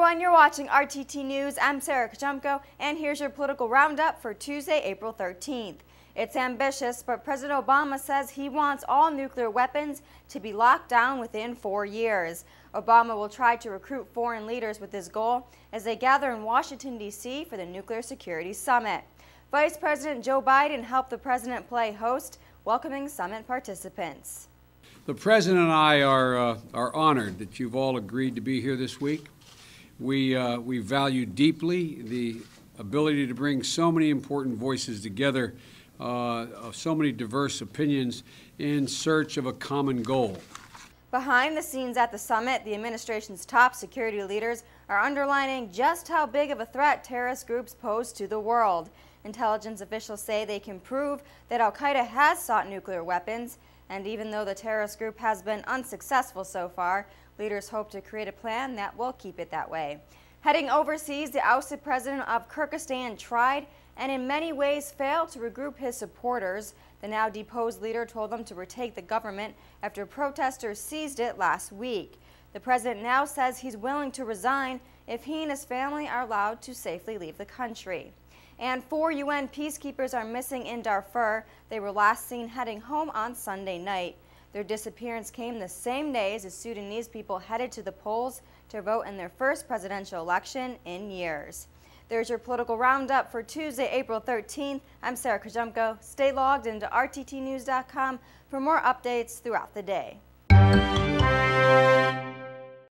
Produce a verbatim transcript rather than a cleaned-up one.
everyone, you're watching R T T News. I'm Sarah Kajumko, and here's your political roundup for Tuesday, April thirteenth. It's ambitious, but President Obama says he wants all nuclear weapons to be locked down within four years. Obama will try to recruit foreign leaders with this goal as they gather in Washington, D C for the Nuclear Security Summit. Vice President Joe Biden helped the president play host, welcoming summit participants. The President and I are, uh, are honored that you've all agreed to be here this week. We, uh, we value deeply the ability to bring so many important voices together, uh, of so many diverse opinions in search of a common goal. Behind the scenes at the summit, the administration's top security leaders are underlining just how big of a threat terrorist groups pose to the world. Intelligence officials say they can prove that Al-Qaeda has sought nuclear weapons, and even though the terrorist group has been unsuccessful so far, leaders hope to create a plan that will keep it that way. Heading overseas, the ousted president of Kyrgyzstan tried and in many ways failed to regroup his supporters. The now deposed leader told them to retake the government after protesters seized it last week. The president now says he's willing to resign if he and his family are allowed to safely leave the country. And four U N peacekeepers are missing in Darfur. They were last seen heading home on Sunday night. Their disappearance came the same day as the Sudanese people headed to the polls to vote in their first presidential election in years. There's your political roundup for Tuesday, April thirteenth. I'm Sarah Kajumko. Stay logged into R T T news dot com for more updates throughout the day.